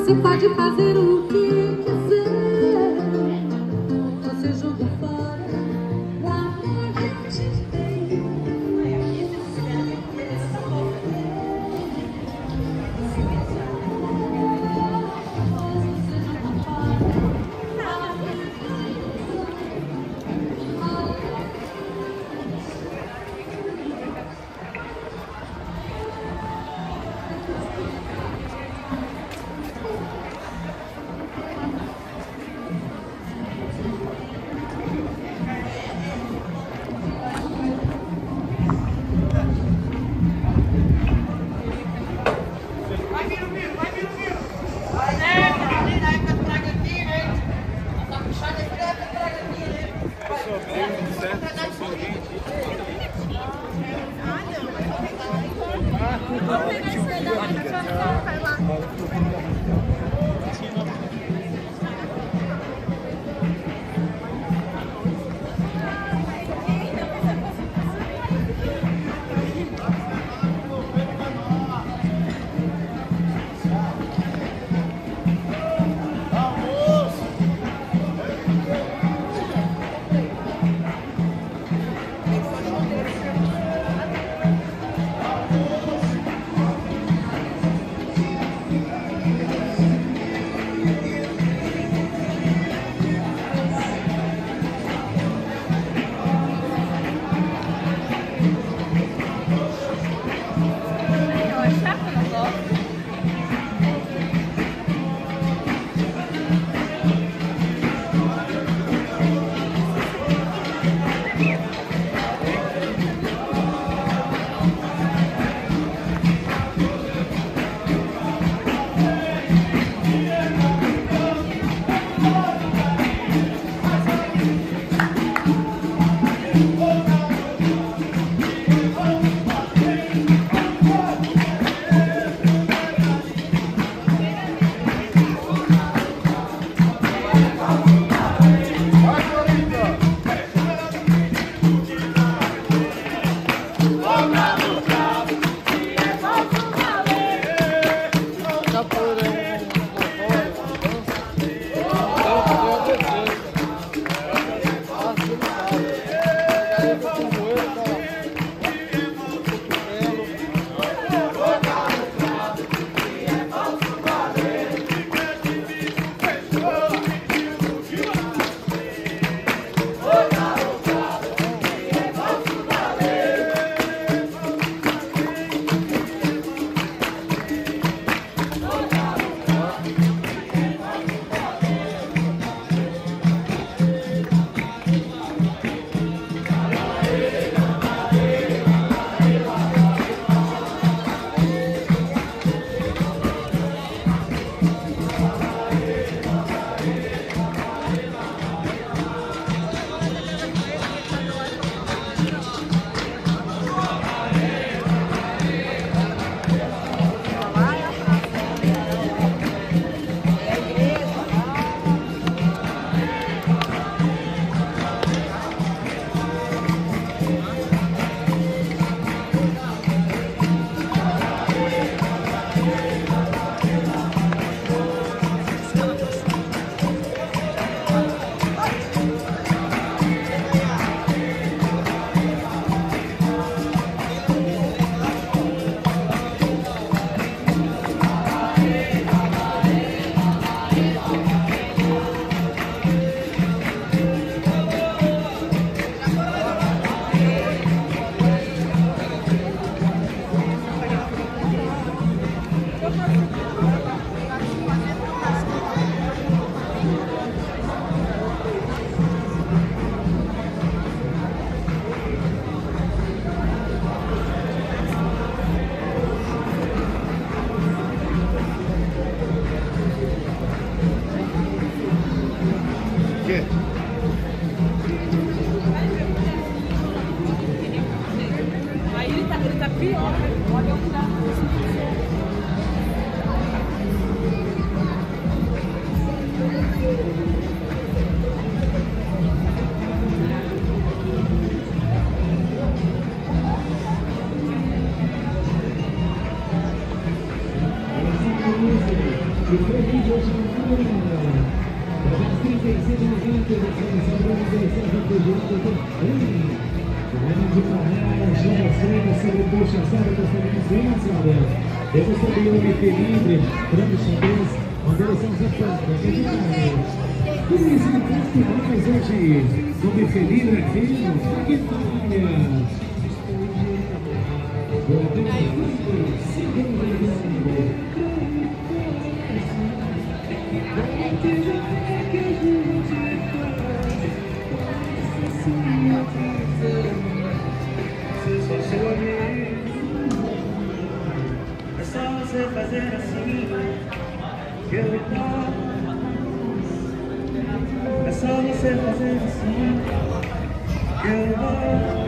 Você pode fazer o que quiser, você joga fora o amor que te dei. E feliz hoje no Câmara. Projeto 3690, da Comissão de Organização do Projeto Governo de Pará, Júlia Sena, sobre Poxa Assada, Costarinha Sensada. Temos também o MP Livre, Frango Xadrez, uma direção Zafanta, que é de carne. Tudo isso no Castro mais hoje, no MP Livre aqui no Paquitária. É só você fazer assim que eu toco. É só você fazer assim que eu volto.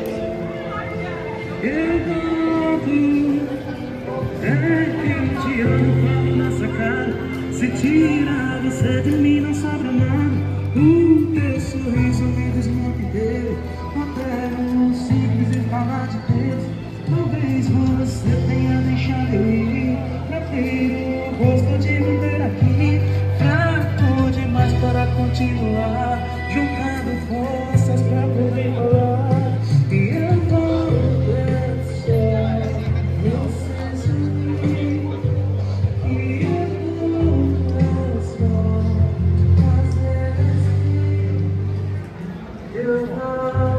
Eu volto. É que eu te amo, falo na sua cara. Se tirar você de mim não sobra nada. O teu sorriso me desmonta inteiro. Até um simples e falar de Deus. Talvez você tenha deixado eu ir. Prefiro o rosto de me ver aqui. Fraco demais para continuar, juntando forças pra poder rolar. E eu vou deixar você sumir. E eu vou só fazer assim. Eu vou.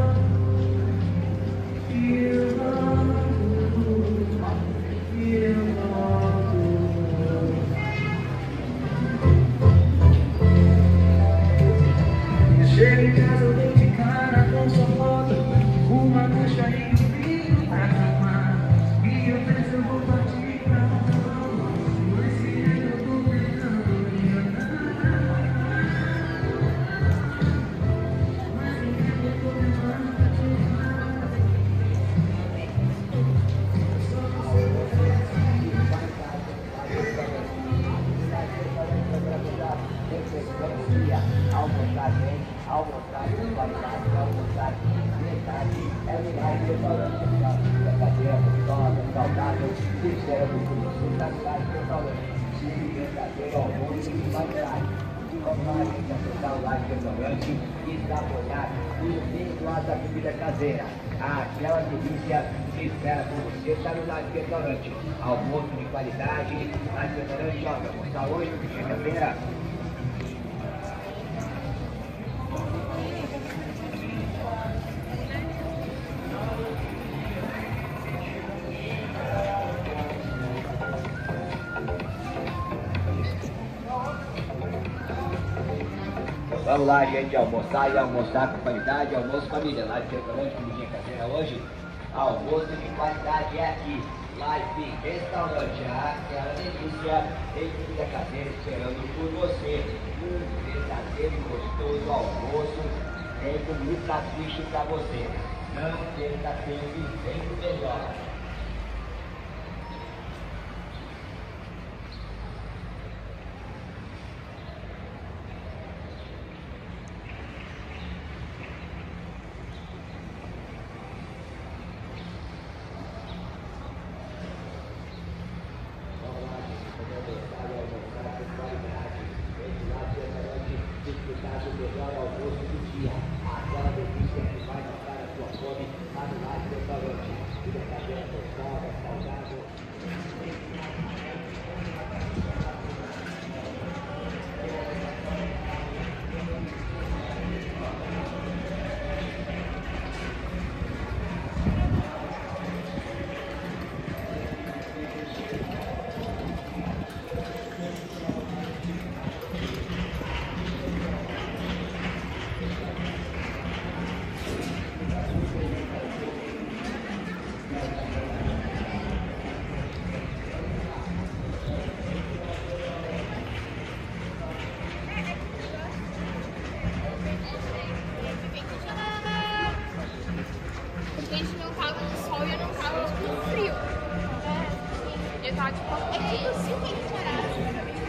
Chego em casa, eu dou de cara com sua foto, uma mancha e um fio pra cama. E eu penso, eu vou partir pra não, mas se eu tô tentando me enganar. Mas o tempo eu tô levando pra te amar. Só você fazer assim. Almoçar de qualidade, almoçar de verdade, é milagre de restaurante, verdadeira, gostosa, saudável, sincera do curso, da cidade de restaurante, sim, verdadeiro almoço de qualidade. Vamos lá, gente, acessar o Live Restaurante e saborear o sensual da comida caseira. Aquela delícia que espera por você está no Live Restaurante. Almoço de qualidade, Live Restaurante, ó, vamos estar hoje, quinta-feira. Vamos lá, gente, almoçar e almoçar com qualidade, almoço família, lá de restaurante, comidinha caseira hoje, almoço de qualidade é aqui, Live Restaurante, aquela delícia, tem comida caseira esperando por você, um verdadeiro e gostoso almoço, tem comida capricho pra você, não perca tempo e vem pro melhor. Desfrutar do melhor almoço do dia, aquela delícia que vai matar a sua fome, lá no Live Restaurante, vida caseira gostosa, saudável. tá, tipo, é que tipo 5 temporadas pra mim.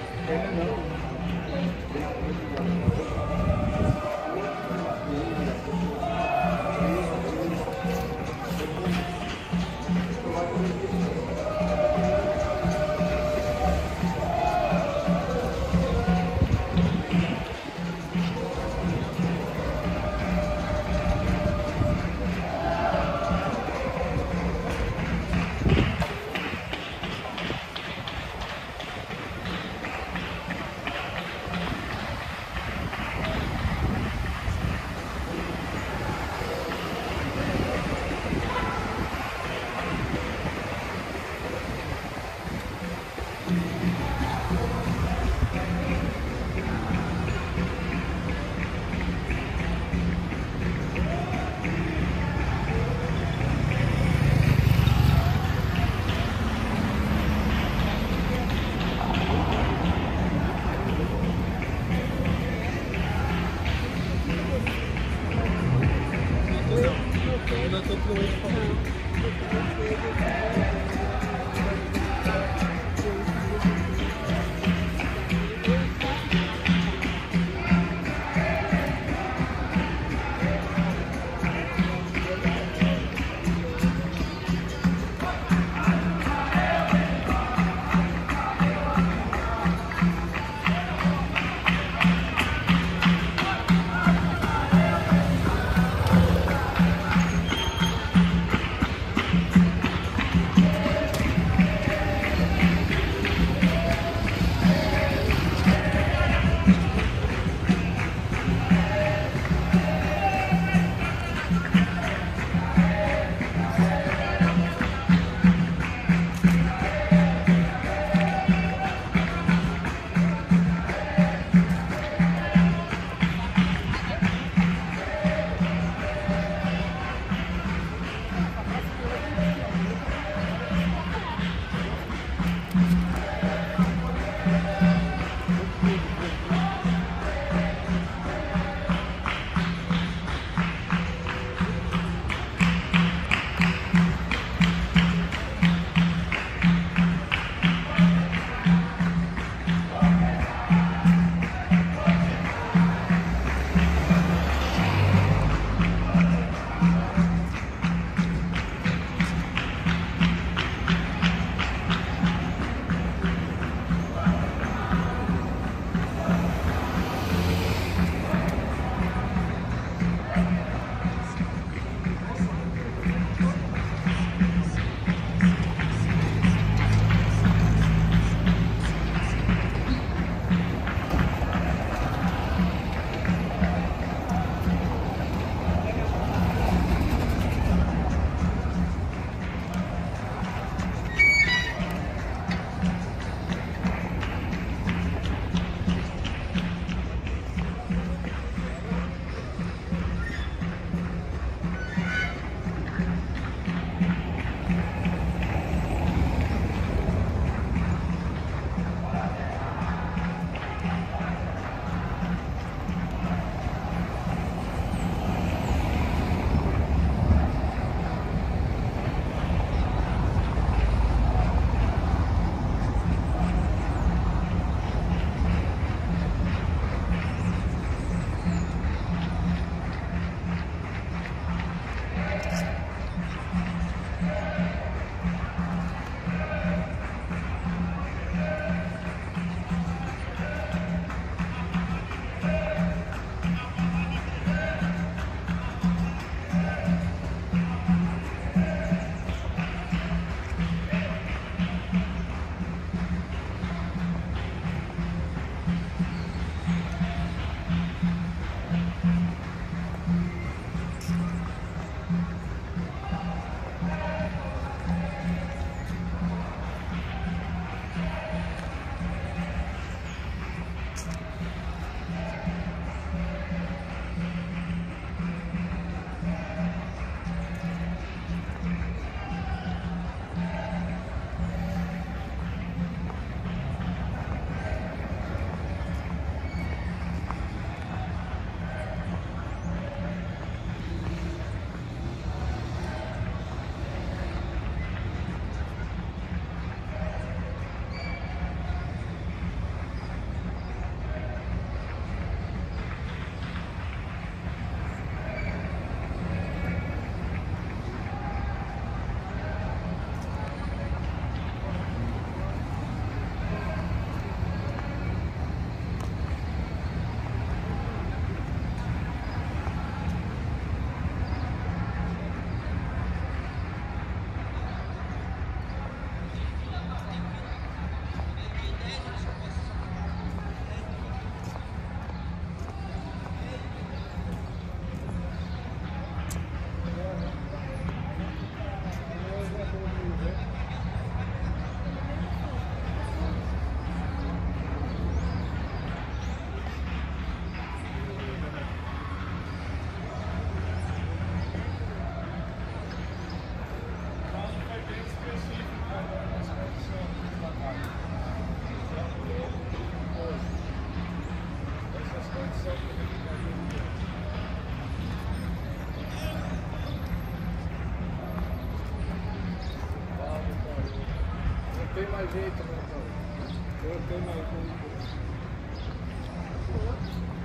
jeito, meu irmão. Eu tenho mais um.